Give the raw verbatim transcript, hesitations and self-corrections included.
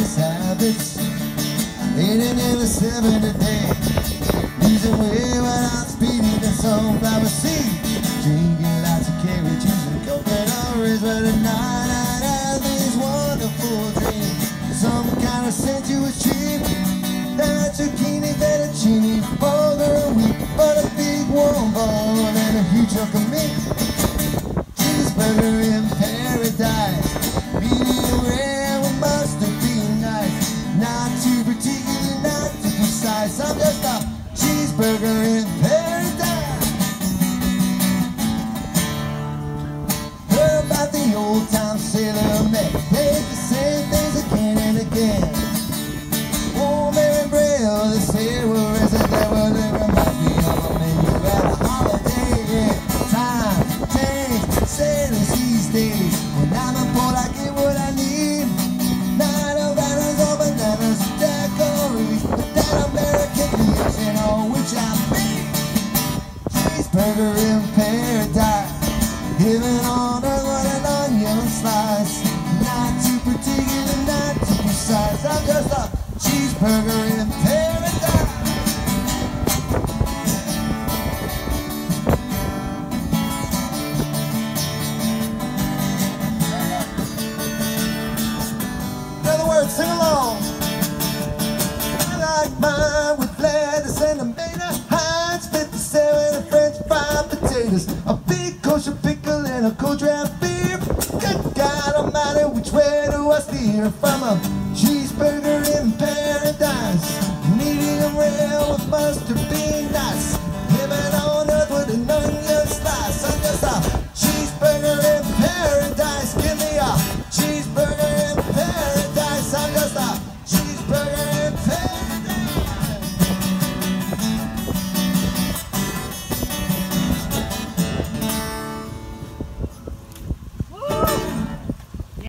his habits. eighty-nine seven a day, using way without speeding the sunflower seed. Drinking lots of carrot juice and coconut orange, but at night I'd have these wonderful dreams. Some kind of sensuous treat, that zucchini, fettuccine, burger and wheat, but a big warm ball and a huge chunk of meat. Cheeseburger in paradise, medium rare with mustard be nice. Not too particular, not too precise, I'm just a cheeseburger in paradise. Heard about the old time sailor man, they the same things again and again. Oh, Mary Braille, the sailor resident, well, it reminds me of a menu at a holiday. Yeah, time, change, sailors these days. When I'm in port, I get what I need. Not a bananas or bananas, daiquiris, but that American beers, you know, which I mean. Cheeseburger in paradise, heaven on earth, what an onion slice. Not too particular, not too precise, I'm just a cheeseburger in paradise. In other words, sing along. I like mine with lettuce and tomato, Heinz fifty-seven and French fried potatoes.